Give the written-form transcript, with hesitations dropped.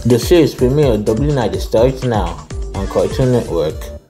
The series premiere Dublin Night starts now on Cartoon Network.